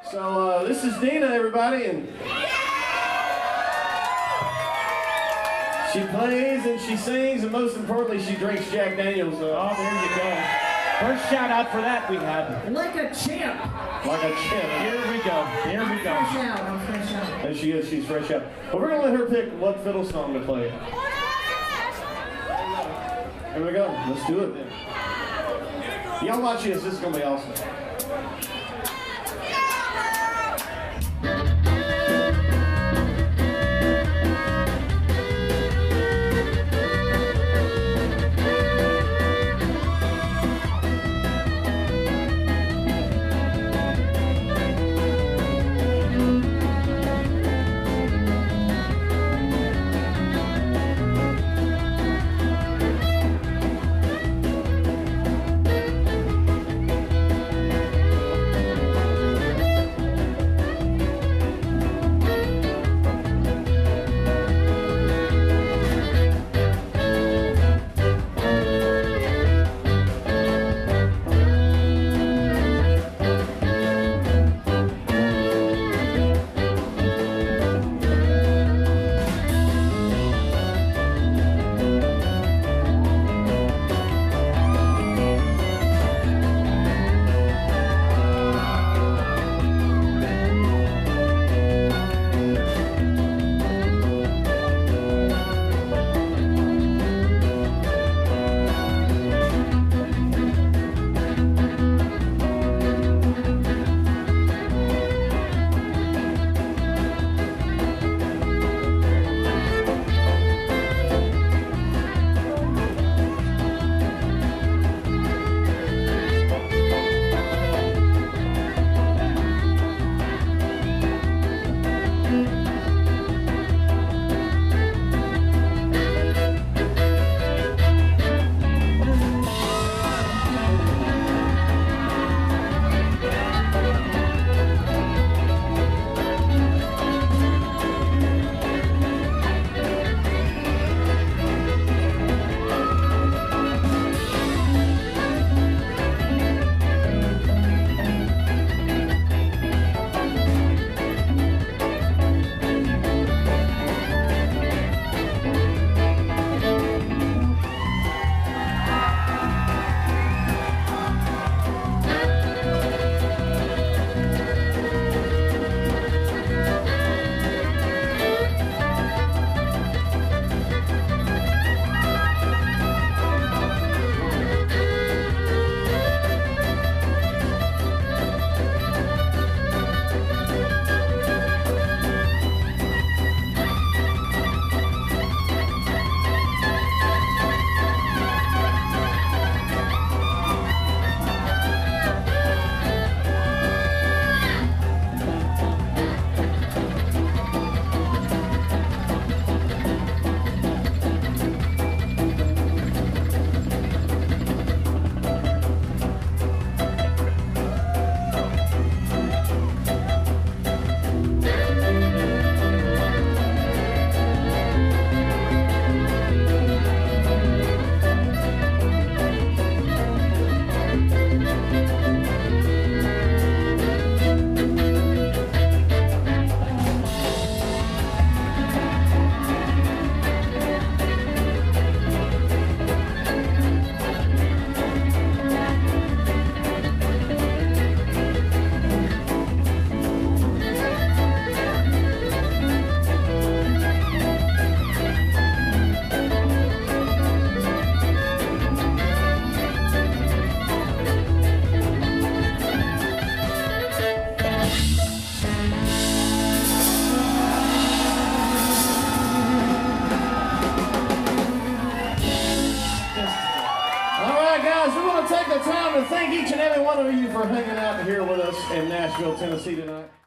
So this is Dina, everybody, and she plays and she sings, and most importantly, she drinks Jack Daniels. Oh, there you go. First shout out for that we had. Like a champ. Like a champ. Here we go. Here we go. Fresh out. I'm fresh out. And she is. She's fresh out. But we're gonna let her pick what fiddle song to play. Here we go. Let's do it then. Y'all watch this. This is gonna be awesome. Take the time to thank each and every one of you for hanging out here with us in Nashville, Tennessee tonight.